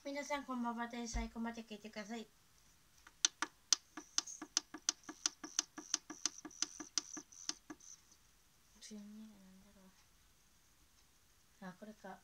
皆さんこんばんはです。最後まで聞いてください。12なんだろう。あ、これか。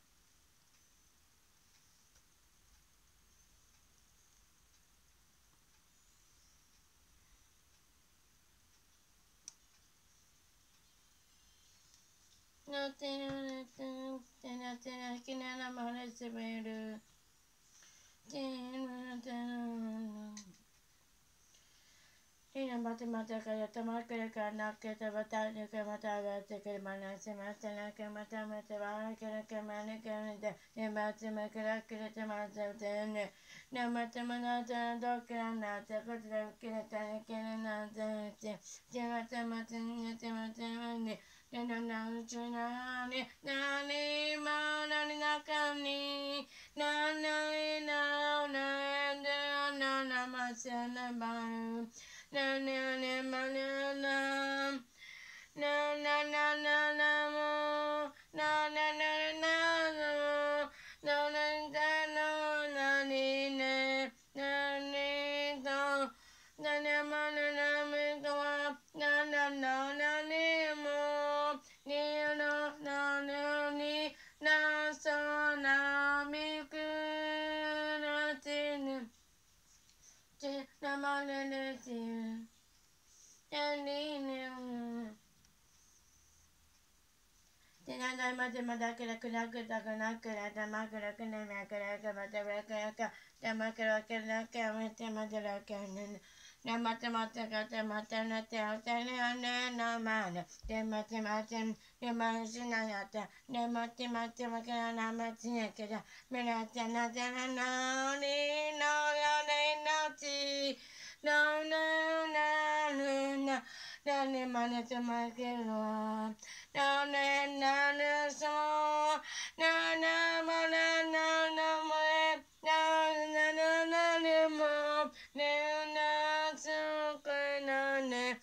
なってるってなってなきならまれせべる。Mata mata kaya tamakere ka naketa batanya ka mata ke manase mata ke mata mata bakere ke manake de mata makara kere mata tene na mata manata dokra nata patra kere tane kere nata te mata mata te mata mane na na chuna ne na ne ma na ni nakani na na na na na na masa na ba na na na na na na na na na na na mo na na na na na na na na na ni ne na ni do na na ma na na me do na na na na ni mo ni no na na ni na so na mi ku na ti ne na ma na na ti Tenanda Matamada Kurakanaka, Tamakara Kanaka, Matabraka, Tamakara Kanaka, Tamadaka, Namatamata, Matanata, Namana, Tematimatim, Nemasinata, Nematimatamaka, Namatinaka, Menatanata, no, Nani manata makelo, Nana so, Nana Mana Moe, Nana Mo, Nana so Kanane,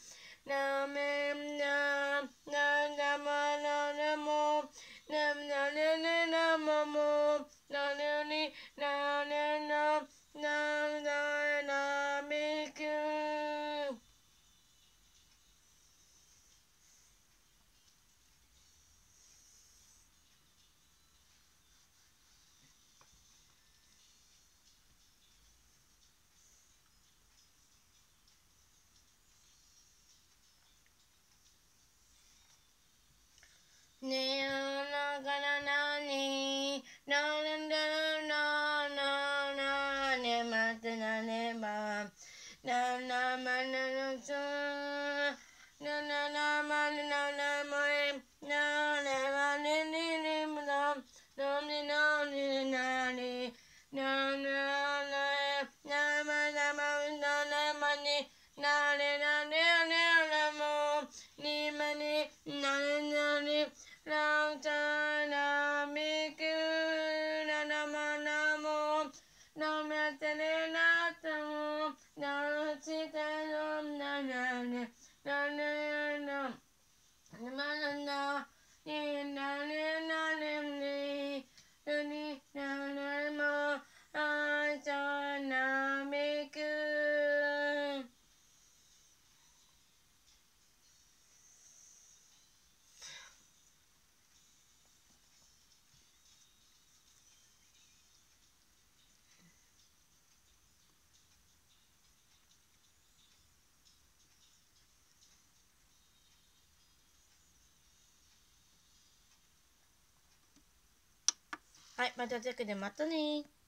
Nana Mana Mo, Nana Momo, Nani, Nana, Nana Miku. ねえなからなにならなななねまてなねばななまななそなななまななもえなねまねににむななになになにななななまなまななまになれなれなれもにまになれなれRangtana miku nanamanamu namatane natamu narachitanom nanane nanana namanana ninane nanene nani nanamo aitana mikuはい、またチェックでまたね